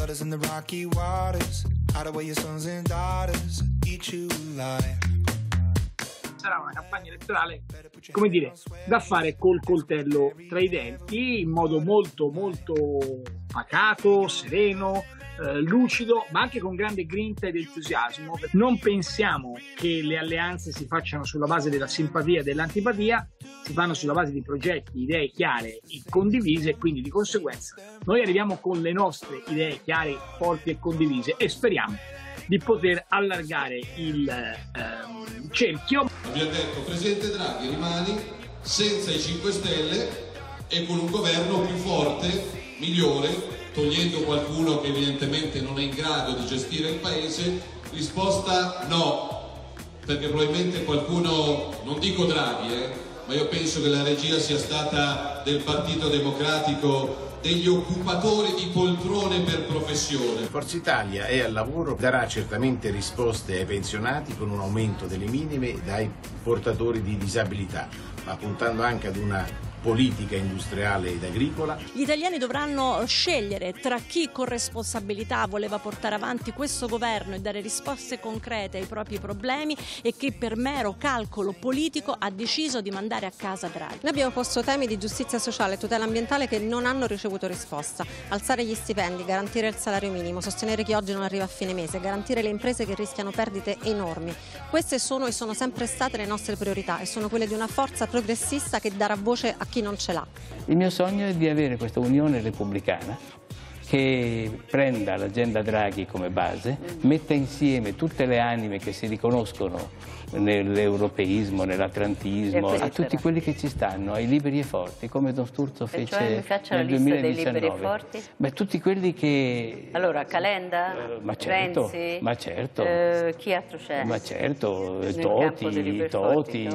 flooders in the rocky waters, hide away your sons and daughters, eat you alive. Sarà una campagna elettorale, come dire, da fare col coltello tra i denti, in modo molto molto pacato, sereno, lucido, ma anche con grande grinta ed entusiasmo. Non pensiamo che le alleanze si facciano sulla base della simpatia e dell'antipatia, si fanno sulla base di progetti, idee chiare e condivise, e quindi di conseguenza noi arriviamo con le nostre idee chiare, forti e condivise, e speriamo di poter allargare il cerchio. Abbiamo detto: Presidente Draghi, rimani senza i 5 Stelle e con un governo più forte, migliore, togliendo qualcuno che evidentemente non è in grado di gestire il paese. Risposta no, perché probabilmente qualcuno, non dico Draghi, ma io penso che la regia sia stata del Partito Democratico, degli occupatori di poltrone per professione. Forza Italia è al lavoro, darà certamente risposte ai pensionati con un aumento delle minime dai portatori di disabilità, ma puntando anche ad una politica industriale ed agricola. Gli italiani dovranno scegliere tra chi con responsabilità voleva portare avanti questo governo e dare risposte concrete ai propri problemi e chi per mero calcolo politico ha deciso di mandare a casa Draghi. Noi abbiamo posto temi di giustizia sociale e tutela ambientale che non hanno ricevuto risposta. Alzare gli stipendi, garantire il salario minimo, sostenere chi oggi non arriva a fine mese, garantire le imprese che rischiano perdite enormi. Queste sono e sono sempre state le nostre priorità e sono quelle di una forza progressista che darà voce a chi non ce l'ha. Il mio sogno è di avere questa unione repubblicana che prenda l'agenda Draghi come base, metta insieme tutte le anime che si riconoscono nell'europeismo, nell'atlantismo, a tutti quelli che ci stanno, ai liberi e forti, come Don Sturzo fece nel 2019. Dei liberi e forti? Beh, tutti quelli che... Allora, Calenda, ma certo, Renzi, ma certo, chi altro c'è? Ma certo, Toti,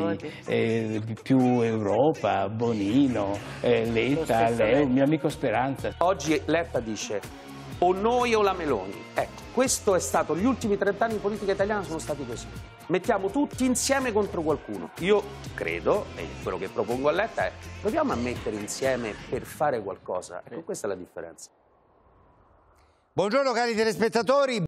più Europa, Bonino, Letta, Leo, mio amico Speranza. Oggi Letta dice o noi o la Meloni. Ecco, questo è stato, gli ultimi 30 anni di politica italiana sono stati così. Mettiamo tutti insieme contro qualcuno. Io credo, e quello che propongo a Letta è, proviamo a mettere insieme per fare qualcosa. Ecco, questa è la differenza. Buongiorno cari telespettatori.